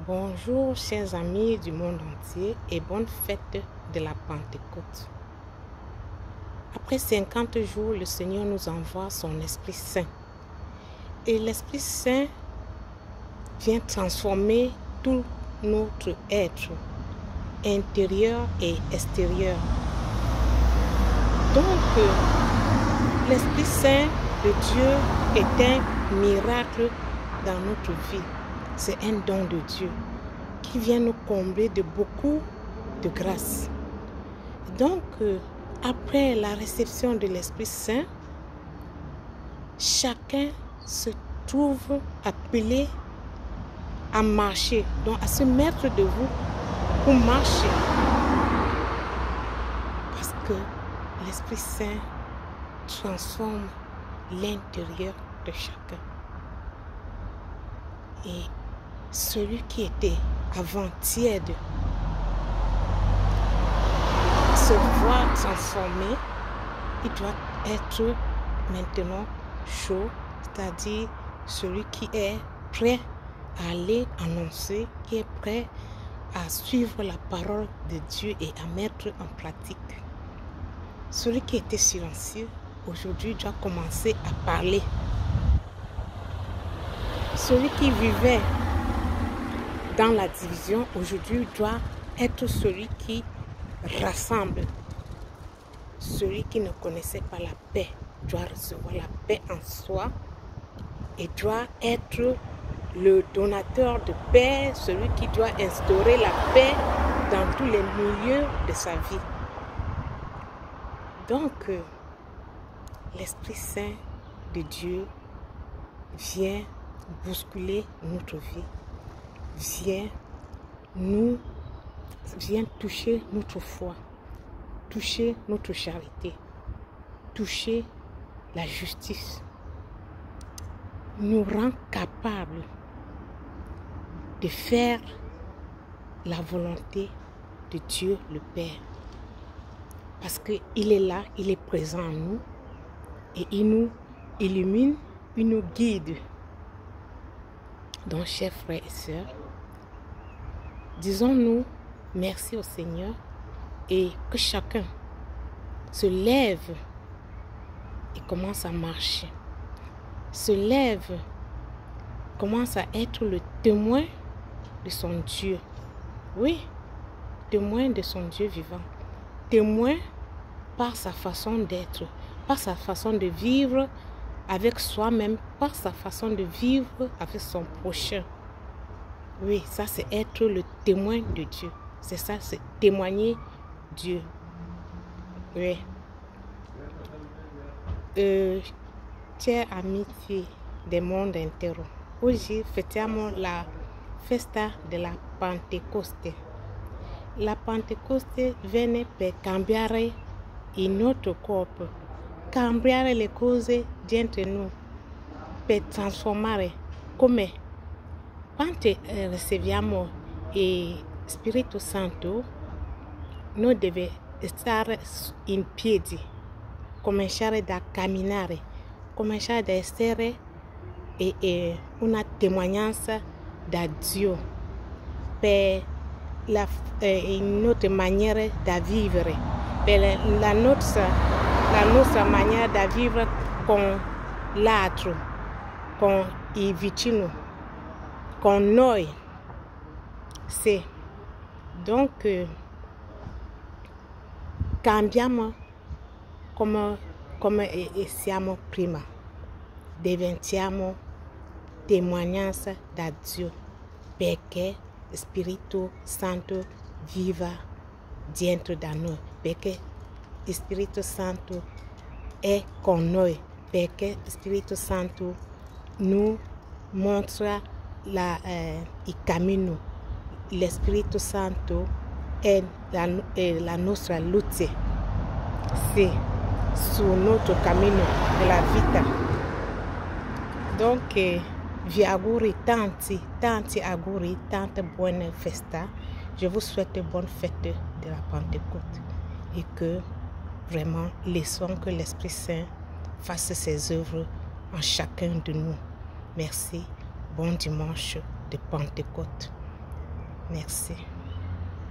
Bonjour chers amis du monde entier et bonne fête de la Pentecôte. Après 50 jours, le Seigneur nous envoie son Esprit Saint. Et l'Esprit Saint vient transformer tout notre être, intérieur et extérieur. Donc, l'Esprit Saint de Dieu est un miracle dans notre vie. C'est un don de Dieu qui vient nous combler de beaucoup de grâce. Donc, après la réception de l'Esprit Saint, chacun se trouve appelé à marcher, donc à se mettre debout pour marcher. Parce que l'Esprit Saint transforme l'intérieur de chacun. Et celui qui était avant tiède se voit transformé, il doit être maintenant chaud, c'est-à-dire celui qui est prêt à aller annoncer, qui est prêt à suivre la parole de Dieu et à mettre en pratique. Celui qui était silencieux, aujourd'hui doit commencer à parler. Celui qui vivait dans la division, aujourd'hui doit être celui qui rassemble. Celui qui ne connaissait pas la paix doit recevoir la paix en soi et doit être le donateur de paix, celui qui doit instaurer la paix dans tous les milieux de sa vie. Donc, l'Esprit Saint de Dieu vient bousculer notre vie, vient toucher notre foi, toucher notre charité, toucher la justice, nous rend capables de faire la volonté de Dieu le Père. Parce qu'il est là, il est présent en nous et il nous illumine, il nous guide. Donc, chers frères et sœurs, disons-nous merci au Seigneur et que chacun se lève et commence à marcher. Se lève, commence à être le témoin de son Dieu. Oui, témoin de son Dieu vivant. Témoin par sa façon d'être, par sa façon de vivre avec soi-même, par sa façon de vivre avec son prochain. Oui, ça c'est être le témoin de Dieu. C'est ça, c'est témoigner Dieu. Oui. Chers amici del mondo intero, oggi festiamo la festa della Pentecoste. La Pentecoste viene per cambiare il nostro corpo, cambiare le cose dentro noi, per trasformare come quando riceviamo il Spirito Santo, noi deve stare in piedi, cominciare da camminare, cominciare ad essere una testimonianza da Dio per notre maniera di vivere, per la nostra maniera di vivere con l'altro, con il vicino, con noi. Sì. Donc, cambiamo come siamo prima, diventiamo testimonianza da Dio, perché Spirito Santo viva dentro da noi, perché il Spirito Santo è con noi, perché il Spirito Santo nous mostra il cammino. Lo Spirito Santo è la nostra luce, sì, sul nostro cammino della vita. Donc, vi auguri tanti auguri, tante buone festa. Je vous souhaite bonne fête de la Pentecôte et que vraiment laissons que l'Esprit Saint fasse ses œuvres en chacun de nous. Merci. Bon dimanche de Pentecôte. Merci.